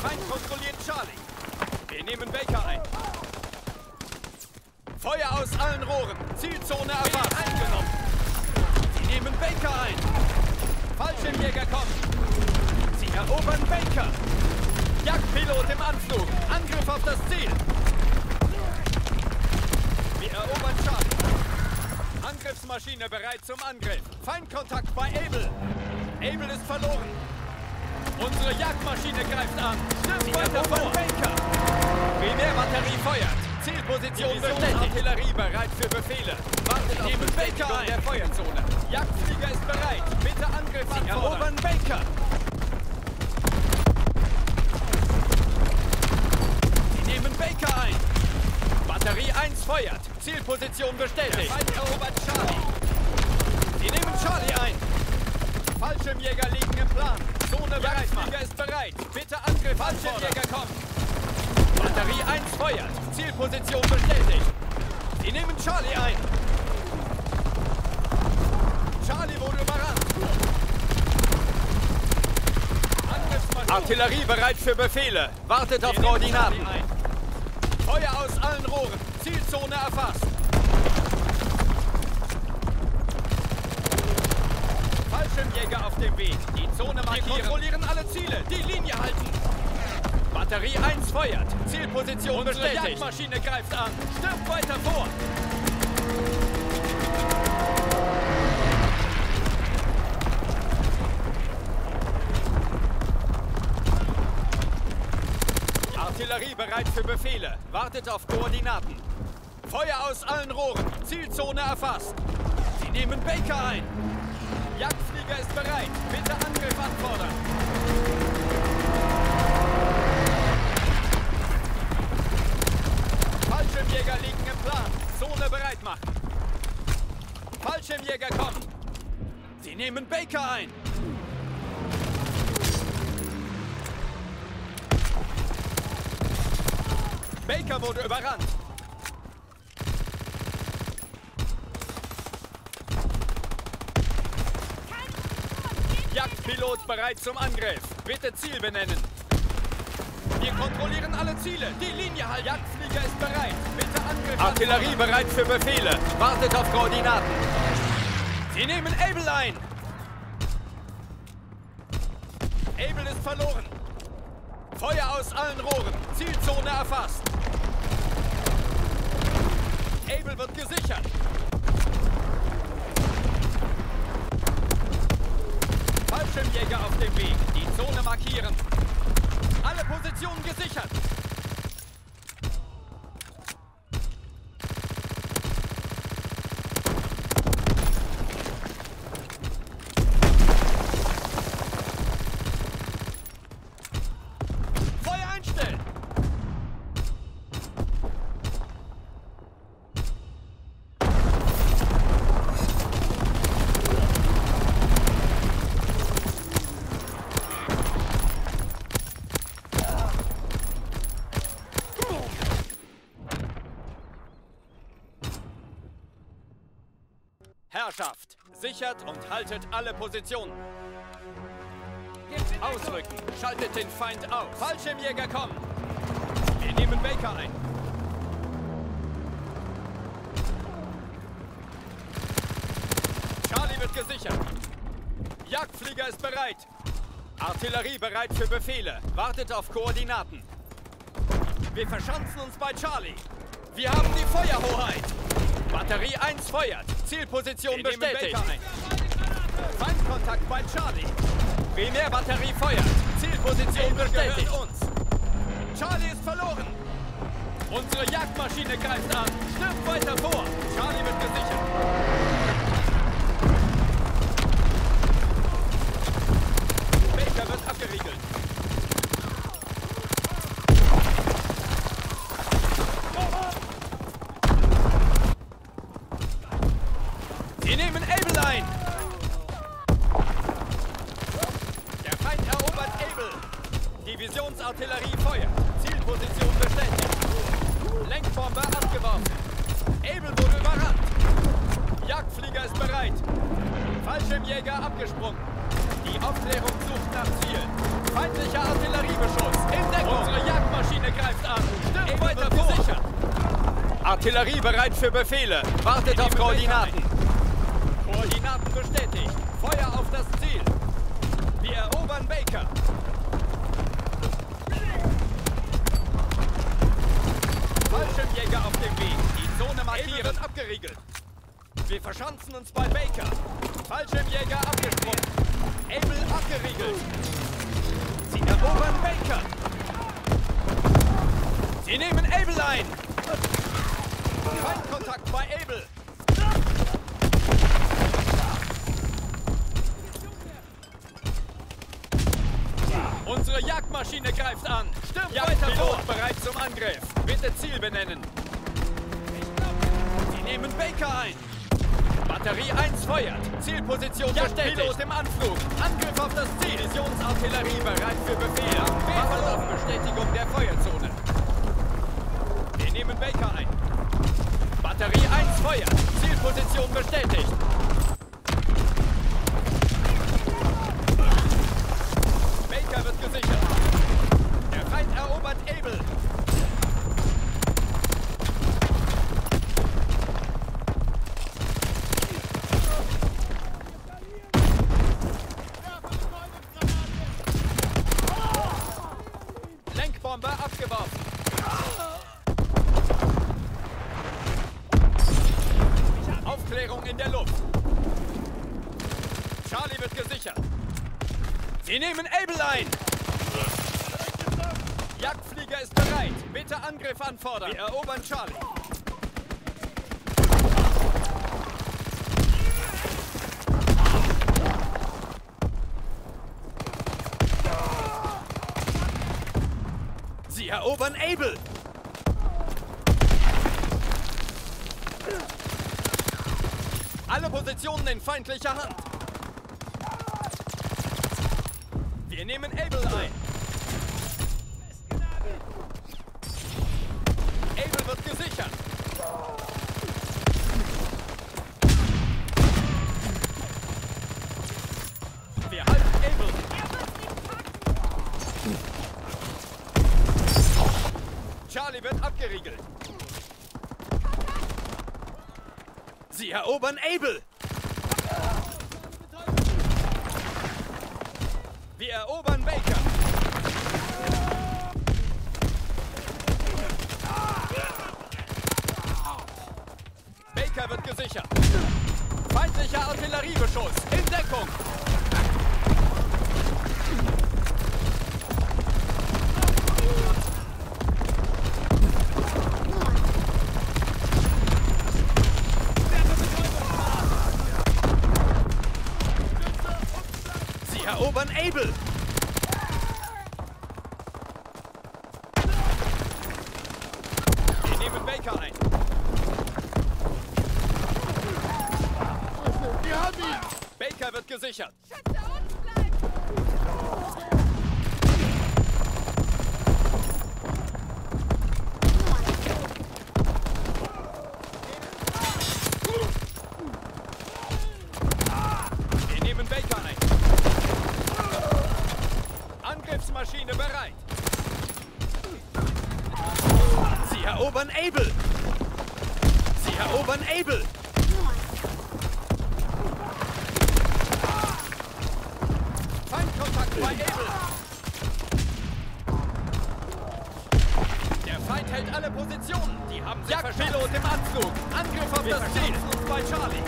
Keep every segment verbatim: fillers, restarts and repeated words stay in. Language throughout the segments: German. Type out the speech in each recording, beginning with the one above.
Feind kontrolliert Charlie. Wir nehmen Baker ein. Feuer aus allen Rohren. Zielzone erfasst. Eingenommen. Sie nehmen Baker ein. Fallschirmjäger kommen. Sie erobern Baker. Jagdpilot im Anflug. Angriff auf das Ziel. Wir erobern Charlie. Angriffsmaschine bereit zum Angriff. Feindkontakt bei Able. Able ist verloren. Unsere Jagdmaschine greift an. Stimmt weiter vor. Baker. Primärbatterie feuert. Zielposition bestätigt. Artillerie bereit für Befehle. Wartet auf die Bestätigung der Feuerzone. Jagdflieger ist bereit. Bitte Angriff anfordern. Erobern Baker. Sie nehmen Baker ein. Batterie eins feuert. Zielposition bestätigt. Der Feind erobert Charlie. Sie nehmen Charlie ein. Fallschirmjäger liegen im Plan. Zone bereit. Jagdflieger ist bereit. Bitte Angriff. Fallschirmjäger kommen. Batterie eins feuert. Zielposition bestätigt. Sie nehmen Charlie ein. Charlie wurde überrannt. Artillerie bereit für Befehle. Wartet auf Koordinaten. Feuer aus allen Rohren. Zielzone erfasst. Fallschirmjäger auf dem Weg. Die Zone markieren. Wir kontrollieren alle Ziele. Die Linie halten. Batterie eins feuert. Zielposition Unsere bestätigt. Unsere Jagdmaschine greift an. Stirbt weiter vor. Artillerie bereit für Befehle. Wartet auf Koordinaten. Feuer aus allen Rohren. Zielzone erfasst. Sie nehmen Baker ein. Jagdflieger ist bereit. Bitte Angriff anfordern. Fallschirmjäger liegen im Plan. Zone bereit machen. Fallschirmjäger kommen. Sie nehmen Baker ein. Baker wurde überrannt. Jagdpilot bereit zum Angriff. Bitte Ziel benennen. Wir kontrollieren alle Ziele. Die Linie halten. Jagdflieger ist bereit. Bitte Angriff. Artillerie bereit für Befehle. Wartet auf Koordinaten. Sie nehmen Able ein. Able ist verloren. Feuer aus allen Rohren. Zielzone erfasst. Able wird gesichert. Fallschirmjäger auf dem Weg. Die Zone markieren. Alle Positionen gesichert. Feuer einstellen. Herrschaft, sichert und haltet alle Positionen. Ausrücken, schaltet den Feind aus. Fallschirmjäger kommen. Wir nehmen Baker ein. Charlie wird gesichert. Jagdflieger ist bereit. Artillerie bereit für Befehle. Wartet auf Koordinaten. Wir verschanzen uns bei Charlie. Wir haben die Feuerhoheit. Batterie eins feuert. Zielposition Wir bestätigt. Feindkontakt bei Charlie. Primärbatterie feuert. Zielposition bestätigt. Uns. Charlie ist verloren. Unsere Jagdmaschine greift an. Stirbt weiter vor. Charlie wird gesichert. Baker wird abgeriegelt. Sie nehmen Able ein. Der Feind erobert Able. Divisionsartillerie feuert. Zielposition bestätigt. Lenkbombe abgeworfen. Able wurde überrannt. Jagdflieger ist bereit. Fallschirmjäger abgesprungen. Die Aufklärung sucht nach Ziel. Feindlicher Artilleriebeschuss. In Deckung. Artillerie bereit für Befehle. Wartet auf Koordinaten. Koordinaten bestätigt. Feuer auf das Ziel. Wir erobern Baker. Fallschirmjäger auf dem Weg. Die Zone markieren. Able wird abgeriegelt. Wir verschanzen uns bei Baker. Fallschirmjäger abgesprungen. Able abgeriegelt. Sie erobern Baker. Sie nehmen Able ein. Feindkontakt bei Able. Unsere Jagdmaschine greift an. Stürmt weiter vor. Bereit zum Angriff. Bitte Ziel benennen. Sie nehmen Baker ein. Batterie eins feuert. Zielposition bestätigt. Pilot im Anflug. Angriff auf das Ziel. Divisionsartillerie bereit für Befehl. Wartet auf Bestätigung der Feuerzone. Wir nehmen Baker ein. Batterie eins feuert. Zielposition bestätigt. Baker wird gesichert. Der Feind erobert Able. Lenkbombe abgeworfen. Aufklärung in der Luft. Charlie wird gesichert. Sie nehmen Able ein. Jagdflieger ist bereit. Bitte Angriff anfordern. Wir erobern Charlie. Sie erobern Able. Alle Positionen in feindlicher Hand. Wir nehmen Able ein. Able wird gesichert. Wir halten Able. Charlie wird abgeriegelt. Sie erobern Able. Wir erobern Baker. Baker wird gesichert. Feindlicher Artilleriebeschuss. In Deckung. Sie erobern Able. Wir nehmen Baker ein. Wir haben ihn. Baker wird gesichert. Schütze, uns bleibt. Wir nehmen Baker ein. Angriffsmaschine bereit. Sie erobern Able. Sie erobern Able. Feindkontakt bei Able. Der Feind hält alle Positionen. Die haben sich Jagdpilot im Anflug. Angriff auf Wir das Ziel. Uns bei Charlie.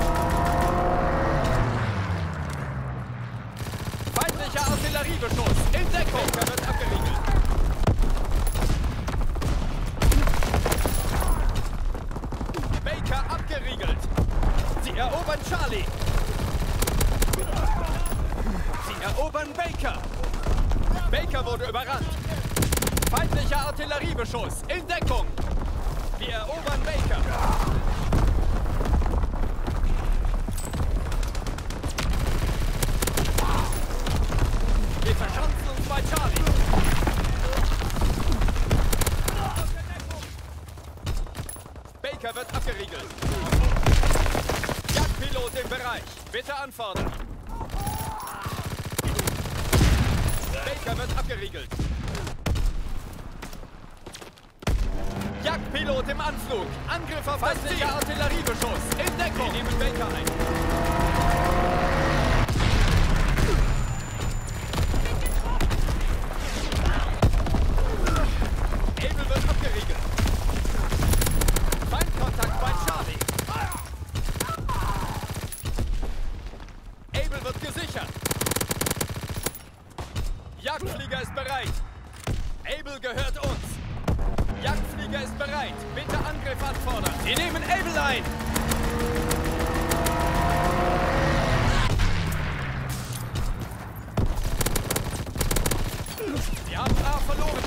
Feindlicher Artilleriebeschuss. In Deckung. Baker wird abgeriegelt. Baker abgeriegelt. Sie erobern Charlie. Sie erobern Baker. Baker wurde überrannt. Feindlicher Artilleriebeschuss. In Deckung. Wir erobern Baker. Wir verschanzen uns bei Charlie. Baker wird abgeriegelt. Jagdpilot im Bereich. Bitte anfordern. Baker wird abgeriegelt. Jagdpilot im Anflug. Angriff auf das Ziel. Artilleriebeschuss. In Deckung. Wir nehmen Baker ein. Able wird abgeriegelt. Feindkontakt bei Charlie. Able wird gesichert. Jagdflieger ist bereit. Able gehört uns. Jagdflieger ist bereit. Bitte Angriff anfordern. Wir nehmen Able ein. Sie haben A verloren.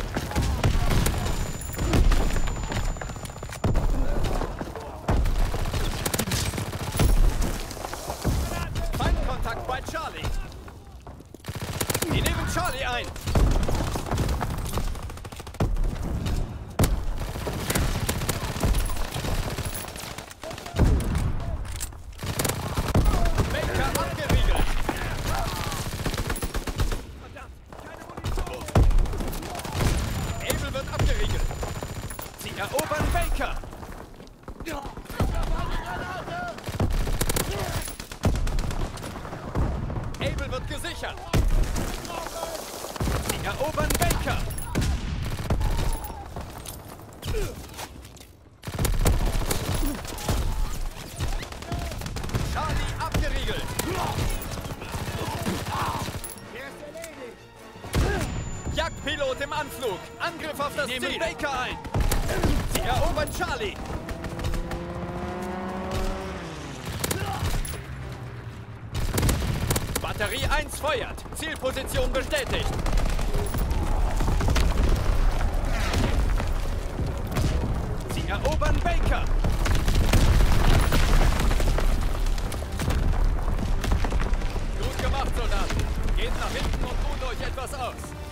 Feindkontakt bei Charlie. Wir nehmen Charlie ein. Baker abgeriegelt. Able wird abgeriegelt. Sie erobern Baker. Able wird gesichert. Sie erobern Baker. Charlie abgeriegelt. Jagdpilot im Anflug. Angriff auf das Ziel. Nehmen Baker ein. Sie erobern Charlie. Batterie eins feuert. Zielposition bestätigt. Sie erobern Baker. Gut gemacht, Soldaten. Geht nach hinten und ruht euch etwas aus.